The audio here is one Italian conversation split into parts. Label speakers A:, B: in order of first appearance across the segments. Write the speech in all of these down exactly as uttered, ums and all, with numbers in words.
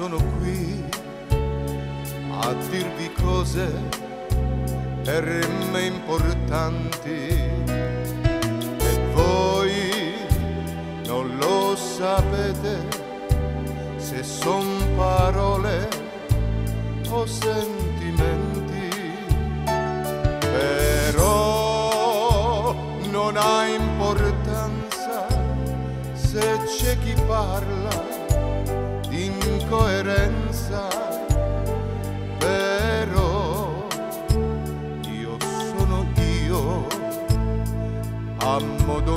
A: sono qui a dirvi cose per me importanti e voi non lo sapete se son parole o sentimenti, però non ha importanza se c'è chi parla di incoerenza, però io sono io a modo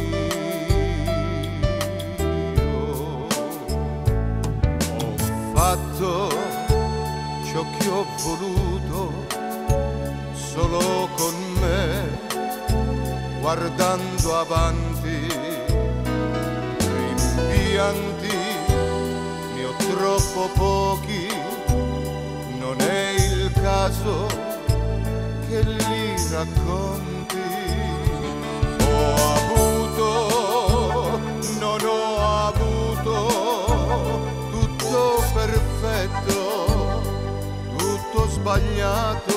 A: mio. Ho fatto ciò che ho voluto solo con me, guardando avanti, rimpianti ne ho troppo pochi, non è il caso che li racconti. Ho avuto, non ho avuto tutto perfetto, tutto sbagliato,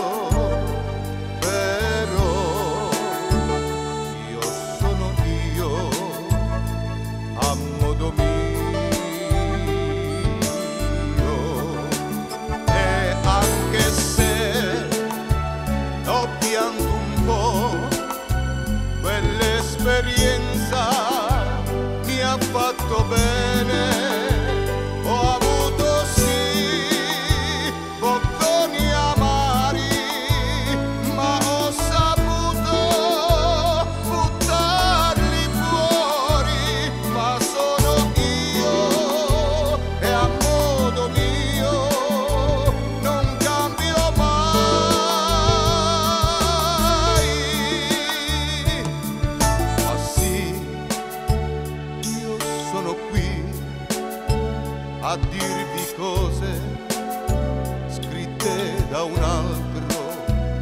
A: però io sono io a modo mio. E anche se ho pianto un po', quell'esperienza mi ha fatto bene. Ho avuto sì bocconi amari, ma ho saputo buttarli fuori. Ma sono io e a modo mio non cambio mai. Ma sì, io sono qui a dirvi cose scritte da un altro,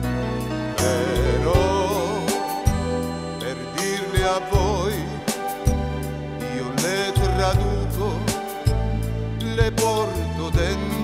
A: però per dirle a voi io le traduco, le porto dentro.